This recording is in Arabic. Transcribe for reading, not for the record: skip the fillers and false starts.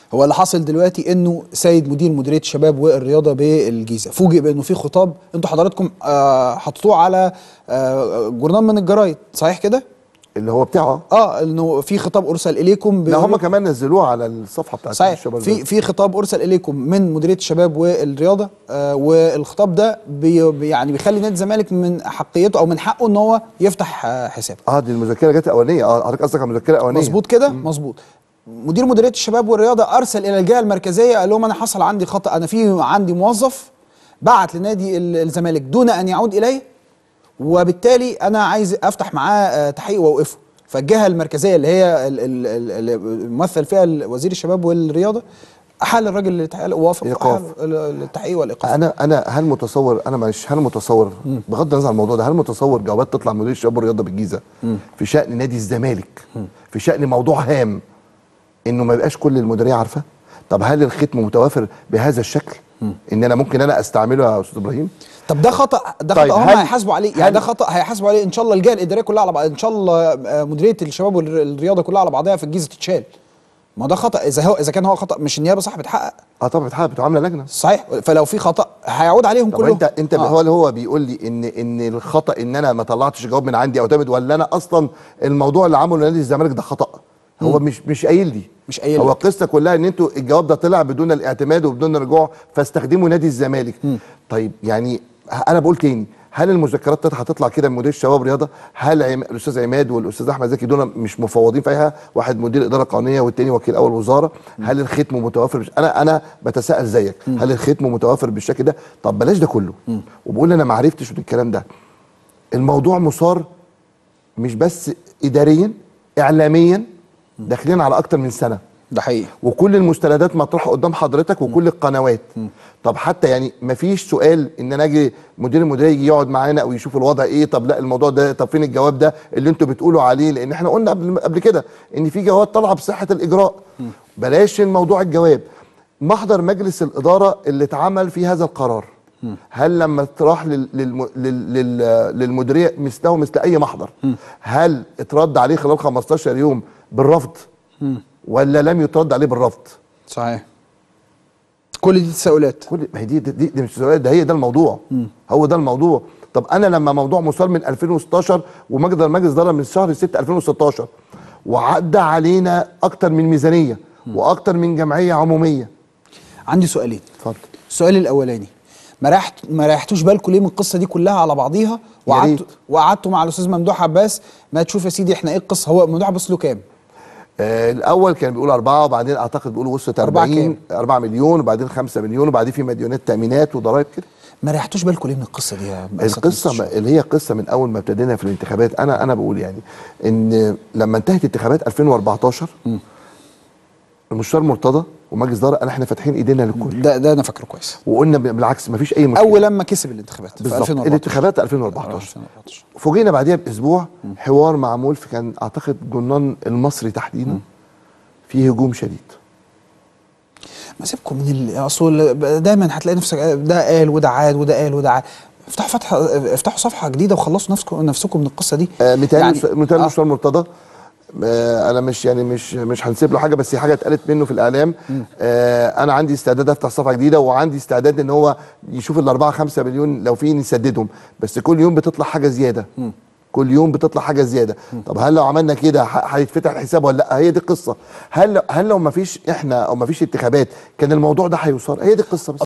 هو اللي حاصل دلوقتي انه سيد مديريه الشباب والرياضه بالجيزه فوجئ بانه في خطاب انتوا حضراتكم حطيتوه على جورنال من الجرايد، صحيح كده؟ اللي هو بتاعه انه في خطاب ارسل اليكم. لا هم كمان نزلوه على الصفحه بتاعت الشباب. في خطاب ارسل اليكم من مديريه الشباب والرياضه، والخطاب ده يعني بيخلي نادي الزمالك من حقيته او من حقه ان هو يفتح حساب. دي المذكره جت اولانيه. حضرتك قصدك على المذكره الاولانيه. مظبوط كده، مظبوط. مديريه الشباب والرياضه ارسل الى الجهه المركزيه قال لهم انا حصل عندي خطا، انا عندي موظف بعت لنادي الزمالك دون ان يعود اليه، وبالتالي انا عايز افتح معاه تحقيق واوقفه. فالجهه المركزيه اللي هي الممثل فيها وزير الشباب والرياضه احال الراجل التحقيق ووافق التحقيق والايقاف. انا هل متصور بغض النظر عن الموضوع ده، هل متصور جوابات تطلع من مدير الشباب والرياضه بالجيزه في شان نادي الزمالك في شان موضوع هام انه ما يبقاش كل المديريه عارفه؟ طب هل الختم متوافر بهذا الشكل ان انا ممكن استعمله يا استاذ ابراهيم؟ طب ده خطا، طيب هم هيحاسبوا عليه، يعني ده خطا هيحاسبوا عليه ان شاء الله الجهه الاداريه كلها على بعض، ان شاء الله مديريه الشباب والرياضه كلها على بعضها في الجيزه تتشال. ما ده خطا، اذا كان هو خطا مش النيابه صح بتحقق؟ طبعا بتحقق، بتعامل لجنه. صحيح، فلو في خطا هيعود عليهم كلهم. انت هو بيقول لي ان الخطا ان انا ما طلعتش جواب من عندي او ولا انا اصلا الموضوع اللي عمله نادي الزمالك ده خطا؟ هو مش قايل لي، هو القصه كلها ان انتوا الجواب ده طلع بدون الاعتماد وبدون الرجوع فاستخدموا نادي الزمالك. طيب يعني انا بقول تاني، هل المذكرات هتطلع كده من مدير الشباب والرياضه؟ هل الاستاذ عماد والاستاذ احمد زكي دول مش مفوضين في ايها؟ واحد مدير اداره قانونيه والتاني وكيل اول وزاره. هل الختم متوافر؟ انا بتساءل زيك، هل الختم متوافر بالشكل ده؟ طب بلاش ده كله وبقول انا ما عرفتش من الكلام ده. الموضوع مثار مش بس اداريا، اعلاميا داخلين على اكتر من سنه. ده حقيقي. وكل المستندات مطروحه قدام حضرتك وكل القنوات. طب حتى يعني مفيش سؤال ان انا اجي مدير المديريه يجي يقعد معانا او يشوف الوضع ايه؟ طب لا الموضوع ده، طب فين الجواب ده اللي انتوا بتقولوا عليه؟ لان احنا قلنا قبل كده ان في جواب طالعه بصحه الاجراء. بلاش الموضوع الجواب. محضر مجلس الاداره اللي اتعمل في هذا القرار، هل لما تراح للمديريه مثله مثل اي محضر، هل اترد عليه خلال 15 يوم بالرفض ولا لم يترد عليه بالرفض؟ صحيح. كل دي تساؤلات. ما هي دي مش تساؤلات، ده هي ده الموضوع. هو ده الموضوع. طب انا لما موضوع مثار من 2016 ومجلس اداره من شهر 6 2016 وعدى علينا اكتر من ميزانيه واكتر من جمعيه عموميه. عندي سؤالين. اتفضل. السؤال الاولاني، ما ريحتوش بالكم ليه من القصه دي كلها على بعضيها وقعدتوا مع الاستاذ ممدوح عباس ما تشوف يا سيدي احنا ايه القصه؟ هو ممدوح عباس له كام؟ الاول كان بيقول 4 وبعدين اعتقد بيقولوا وصلت 4 مليون وبعدين 5 مليون وبعدين في مديونات تامينات وضرائب كده. ما ريحتوش بالكم ليه من القصه دي يا القصه اللي هي قصه من اول ما ابتدينا في الانتخابات. انا بقول يعني ان لما انتهت انتخابات 2014 المستشار مرتضى ومجلس اداره احنا فاتحين ايدينا للكل. ده انا فاكره كويس. وقلنا بالعكس ما فيش اي مشكله. اول لما كسب الانتخابات في 2014. الانتخابات 2014 فوجئنا بعديها باسبوع حوار معمول في كان اعتقد جنان المصري تحديدا فيه هجوم شديد. ما سيبكم من اصل دايما هتلاقي نفسك ده قال وده عاد وده قال وده عاد. افتحوا صفحه جديده وخلصوا نفسكم من القصه دي. مثال المستشار مرتضى انا مش هنسيب له حاجه، بس هي حاجه اتقالت منه في الاعلام. انا عندي استعداد افتح صفحه جديده وعندي استعداد ان هو يشوف ال4 5 مليون لو في نسددهم، بس كل يوم بتطلع حاجه زياده. كل يوم بتطلع حاجه زياده. طب هل لو عملنا كده هيتفتح الحساب ولا لا؟ هي دي القصه. هل لو ما فيش احنا او ما فيش انتخابات كان الموضوع ده هيوصل؟ هي دي القصه بس.